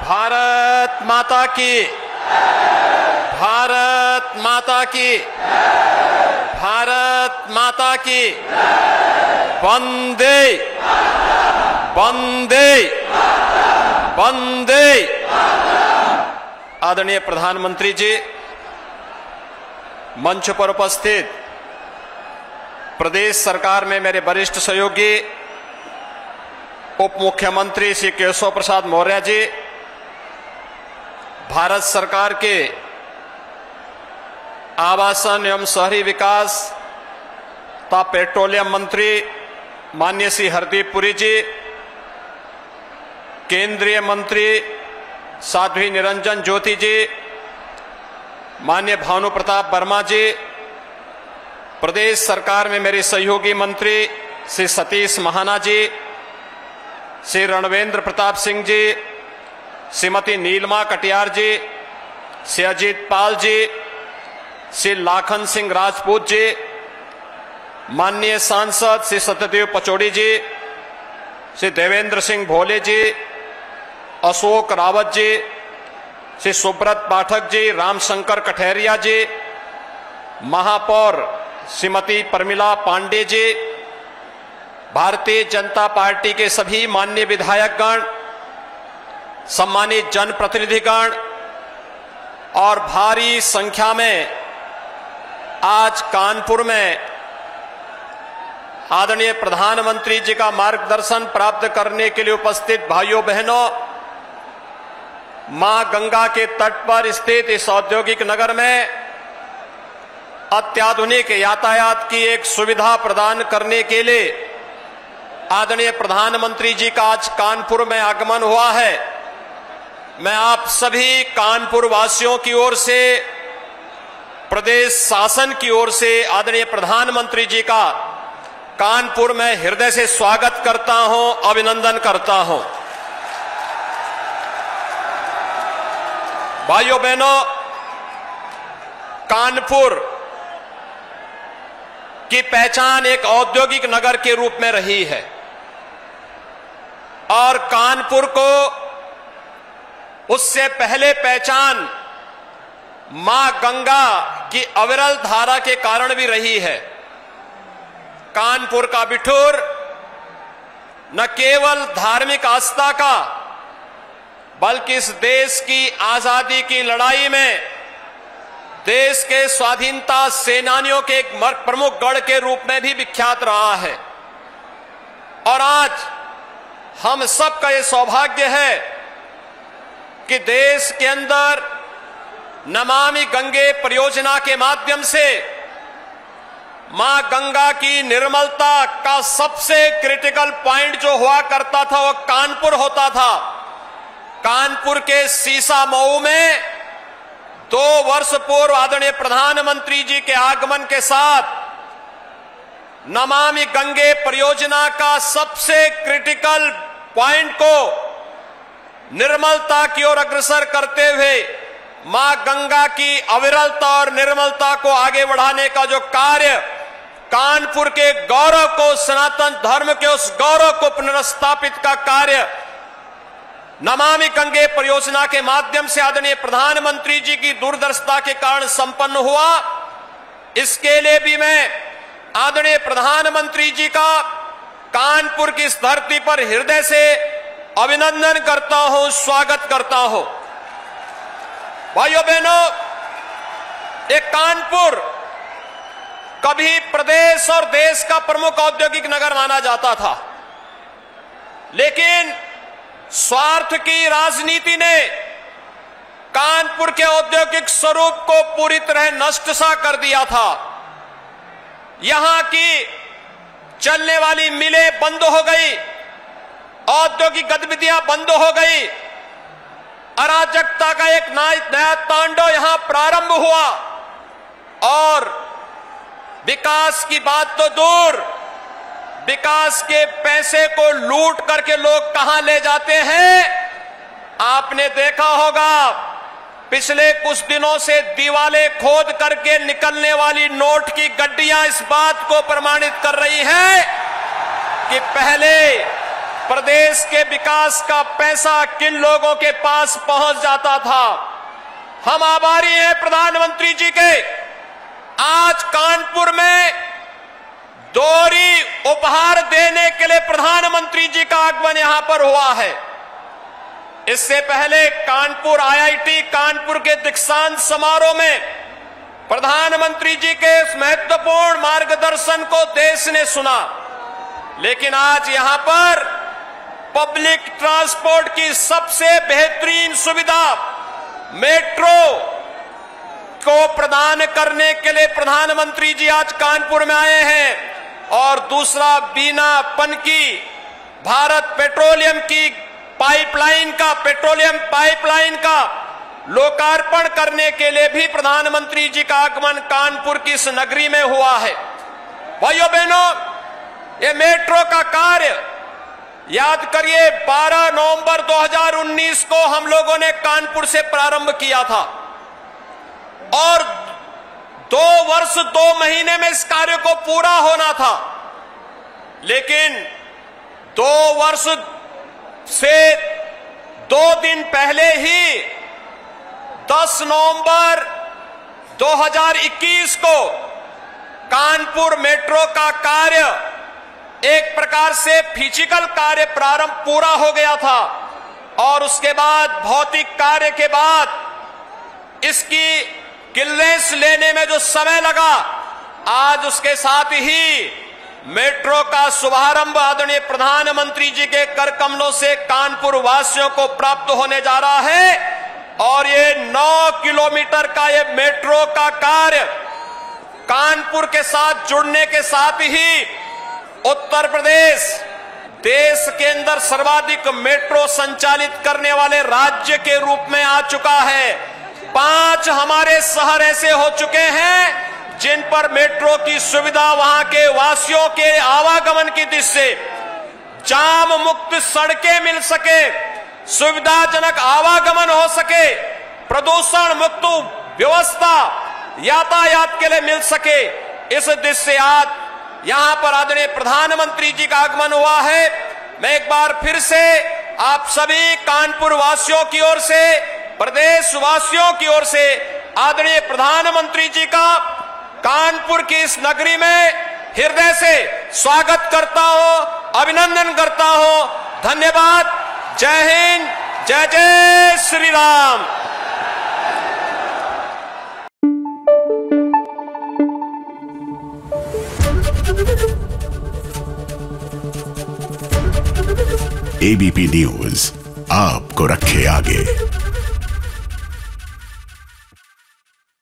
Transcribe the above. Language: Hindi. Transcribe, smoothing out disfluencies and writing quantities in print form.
भारत माता की, भारत माता की, भारत माता की, वंदे वंदे वंदे। आदरणीय प्रधानमंत्री जी, मंच पर उपस्थित प्रदेश सरकार में मेरे वरिष्ठ सहयोगी उप मुख्यमंत्री श्री केशव प्रसाद मौर्य जी, भारत सरकार के आवासन एवं शहरी विकास तथा पेट्रोलियम मंत्री माननीय श्री हरदीप पुरी जी, केंद्रीय मंत्री साध्वी निरंजन ज्योति जी, माननीय भानु प्रताप वर्मा जी, प्रदेश सरकार में मेरे सहयोगी मंत्री श्री सतीश महाना जी, श्री रणवेंद्र प्रताप सिंह जी, श्रीमती नीलमा कटियार जी, श्री अजीत पाल जी, श्री लाखन सिंह राजपूत जी, माननीय सांसद श्री सत्यदेव पचौड़ी जी, श्री देवेंद्र सिंह भोले जी, अशोक रावत जी, श्री सुब्रत पाठक जी, रामशंकर कठेरिया जी, महापौर श्रीमती प्रमिला पांडे जी, भारतीय जनता पार्टी के सभी माननीय विधायकगण, सम्मानित जनप्रतिनिधिगण और भारी संख्या में आज कानपुर में आदरणीय प्रधानमंत्री जी का मार्गदर्शन प्राप्त करने के लिए उपस्थित भाइयों बहनों, मां गंगा के तट पर स्थित इस औद्योगिक नगर में अत्याधुनिक यातायात की एक सुविधा प्रदान करने के लिए आदरणीय प्रधानमंत्री जी का आज कानपुर में आगमन हुआ है। मैं आप सभी कानपुर वासियों की ओर से, प्रदेश शासन की ओर से आदरणीय प्रधानमंत्री जी का कानपुर में हृदय से स्वागत करता हूं, अभिनंदन करता हूं। भाइयों बहनों, कानपुर की पहचान एक औद्योगिक नगर के रूप में रही है और कानपुर को उससे पहले पहचान मां गंगा की अविरल धारा के कारण भी रही है। कानपुर का बिठूर न केवल धार्मिक आस्था का बल्कि इस देश की आजादी की लड़ाई में देश के स्वाधीनता सेनानियों के एक प्रमुख गढ़ के रूप में भी विख्यात रहा है। और आज हम सबका ये सौभाग्य है कि देश के अंदर नमामि गंगे परियोजना के माध्यम से मां गंगा की निर्मलता का सबसे क्रिटिकल पॉइंट जो हुआ करता था वो कानपुर होता था। कानपुर के सीसा मऊ में 2 वर्ष पूर्व आदरणीय प्रधानमंत्री जी के आगमन के साथ नमामि गंगे परियोजना का सबसे क्रिटिकल पॉइंट को निर्मलता की ओर अग्रसर करते हुए मां गंगा की अविरलता और निर्मलता को आगे बढ़ाने का जो कार्य, कानपुर के गौरव को, सनातन धर्म के उस गौरव को पुनर्स्थापित का कार्य नमामि गंगे परियोजना के माध्यम से आदरणीय प्रधानमंत्री जी की दूरदर्शिता के कारण संपन्न हुआ। इसके लिए भी मैं आदरणीय प्रधानमंत्री जी का कानपुर की इस धरती पर हृदय से अभिनंदन करता हूं, स्वागत करता हूं। भाइयों बहनों, एक कानपुर कभी प्रदेश और देश का प्रमुख औद्योगिक नगर माना जाता था, लेकिन स्वार्थ की राजनीति ने कानपुर के औद्योगिक स्वरूप को पूरी तरह नष्ट सा कर दिया था। यहां की चलने वाली मिलें बंद हो गई, औद्योगिक गतिविधियां बंद हो गई, अराजकता का एक नया तांडव यहां प्रारंभ हुआ और विकास की बात तो दूर, विकास के पैसे को लूट करके लोग कहां ले जाते हैं। आपने देखा होगा पिछले कुछ दिनों से दीवालें खोद करके निकलने वाली नोट की गड्डियां इस बात को प्रमाणित कर रही हैं कि पहले प्रदेश के विकास का पैसा किन लोगों के पास पहुंच जाता था। हम आभारी हैं प्रधानमंत्री जी के। आज कानपुर में दोहरी उपहार देने के लिए प्रधानमंत्री जी का आगमन यहां पर हुआ है। इससे पहले कानपुर आईआईटी कानपुर के दीक्षांत समारोह में प्रधानमंत्री जी के इस महत्वपूर्ण मार्गदर्शन को देश ने सुना, लेकिन आज यहां पर पब्लिक ट्रांसपोर्ट की सबसे बेहतरीन सुविधा मेट्रो को प्रदान करने के लिए प्रधानमंत्री जी आज कानपुर में आए हैं। और दूसरा, बिना पनकी भारत पेट्रोलियम की पेट्रोलियम पाइपलाइन का लोकार्पण करने के लिए भी प्रधानमंत्री जी का आगमन कानपुर की इस नगरी में हुआ है। भाइयों बहनों, ये मेट्रो का कार्य याद करिए 12 नवंबर 2019 को हम लोगों ने कानपुर से प्रारंभ किया था और 2 वर्ष 2 महीने में इस कार्य को पूरा होना था, लेकिन 2 वर्ष से 2 दिन पहले ही 10 नवंबर 2021 को कानपुर मेट्रो का कार्य एक प्रकार से फिजिकल कार्य प्रारंभ पूरा हो गया था और उसके बाद भौतिक कार्य के बाद इसकी क्लियरेंस लेने में जो समय लगा, आज उसके साथ ही मेट्रो का शुभारंभ आदरणीय प्रधानमंत्री जी के कर कमलों से कानपुर वासियों को प्राप्त होने जा रहा है। और ये 9 किलोमीटर का ये मेट्रो का कार्य कानपुर के साथ जुड़ने के साथ ही उत्तर प्रदेश देश के अंदर सर्वाधिक मेट्रो संचालित करने वाले राज्य के रूप में आ चुका है। 5 हमारे शहर ऐसे हो चुके हैं जिन पर मेट्रो की सुविधा वहां के वासियों के आवागमन की दृष्टि से जाम मुक्त सड़कें मिल सके, सुविधाजनक आवागमन हो सके, प्रदूषण मुक्त व्यवस्था यातायात के लिए मिल सके, इस दृष्टि से आज यहां पर आदरणीय प्रधानमंत्री जी का आगमन हुआ है। मैं एक बार फिर से आप सभी कानपुर वासियों की ओर से, प्रदेश वासियों की ओर से आदरणीय प्रधानमंत्री जी का कानपुर की इस नगरी में हृदय से स्वागत करता हूं, अभिनंदन करता हूं। धन्यवाद। जय हिंद, जय जय श्री राम। एबीपी न्यूज आपको रखे आगे।